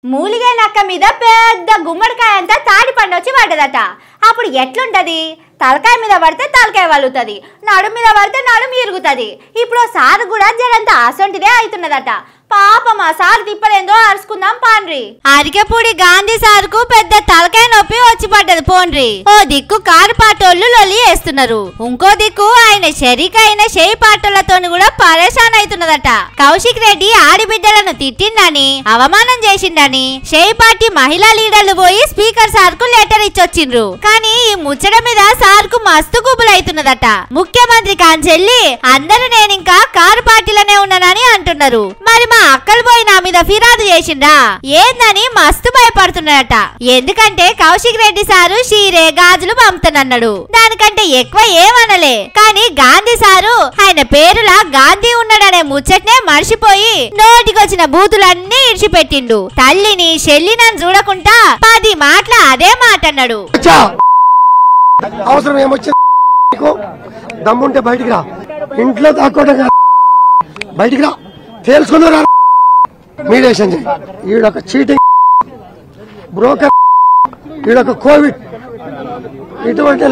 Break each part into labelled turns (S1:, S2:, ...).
S1: మూలిగే నక్క మీద పెద్ద గుమ్మడికాయ అంతా తాడి పండు వచ్చి పడ్డదట. అప్పుడు ఎట్లుంటది? తలకాయ మీద పడితే తలకాయ వలుగుతుంది, నడుము మీద పడితే నడుము ఇరుగుతుంది. ఇప్పుడు సార్ కూడా జరంతా అసొంటిదే అవుతున్నదట. పాపం ఆ సార్ తిప్పలేందో అరుచుకుందాం పాండ్రి. అరికెపూడి గాంధీ సార్కు పెద్ద తలకాయ నొప్పి వచ్చి పడ్డది పోండ్రి. ఓ దిక్కు కారు పాటోళ్ళు లొల్లి వేస్తున్నారు, ఇంకో దిక్కు ఆయన షరీకైన షేయి పాటోళ్లతోని కూడా పరేషాన్ అవుతున్నదట. కౌశిక్ రెడ్డి ఆడిబిడ్డలను తిట్టిందని, అవమానం చేసిందని షేయి పార్టీ మహిళా లీడర్లు పోయి స్పీకర్ సార్ కు లెటర్ ఇచ్చొచ్చిండ్రు. కానీ ఈ ముచ్చట మీద సార్ కు మస్తు గుబులైతున్నదట. ముఖ్యమంత్రి కాంచెల్లి అందరూ నేనింకా కారు పార్టీలోనే ఉన్నానని అంటున్నారు. మరి మా అక్కలు పోయి నా మీద ఫిర్యాదు చేసిండ్రా ఏందని మస్తు భయపడుతున్నాడట. ఎందుకంటే కౌశిక్ రెడ్డి సారు షీరే గాజులు పంపుతానన్నాడు, దానికంటే ఎక్కువ ఏమనలే. కానీ గాంధీ సారు ఆయన పేరులా గాంధీ ఉన్నాడనే ముచ్చట్నే మర్చిపోయి నోటికొచ్చిన బూతులన్నీ ఇడిచిపెట్టిండు. తల్లిని చెల్లినని చూడకుండా 10 మాటల అదే మాట అన్నాడు.
S2: అవసరం ఏమొచ్చింది? దమ్ముంటే బయటికి రా, ఇంట్లో దాక్కోవడం బయటికి రా, తెలుసుకున్నారా? మీడియేషన్ చేయి. ఈడొక చీటింగ్ బ్రోకర్, ఈడొక కోవిడ్, ఇటువంటి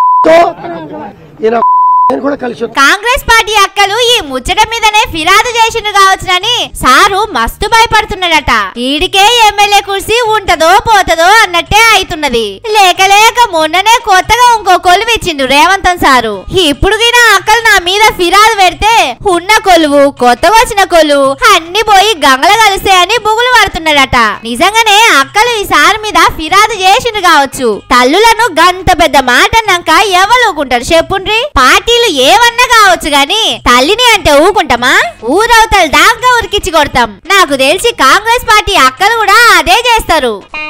S1: కాంగ్రెస్ పార్టీ అక్కలు ఈ ముచ్చట మీదనే ఫిర్యాదు చేసిండు కావచ్చునని సారు మస్తు భయపడుతున్నాడట. ఈడికే ఎమ్మెల్యే కుర్సీ ఉంటదో పోతదో అన్నట్టే అయితున్నది. లేక లేక మొన్ననే కొత్తగా ఇంకో కొలువు ఇచ్చిండు రేవంతన్ సారు. ఇప్పుడు గినా అక్కలు నా మీద ఫిర్యాదు పెడితే ఉన్న కొలువు కొత్తగా వచ్చిన కొలువు అన్ని పోయి గంగల కలిస్తాయని బుగులు పడుతున్నాడట. నిజంగానే అక్కలు ఈ సారు మీద ఫిర్యాదు చేసిండు కావచ్చు. తల్లులను గంత పెద్ద మాట అన్నాక ఎవరు ఊకుంటారు చెప్పుండ్రి? పార్టీలు ఏమన్నా కావచ్చు గాని తల్లిని అంటే ఊకుంటామా? ఊరవతలు దాకా ఉరికిచ్చి కొడతాం. నాకు తెలిసి కాంగ్రెస్ పార్టీ అక్కలు కూడా అదే చేస్తారు.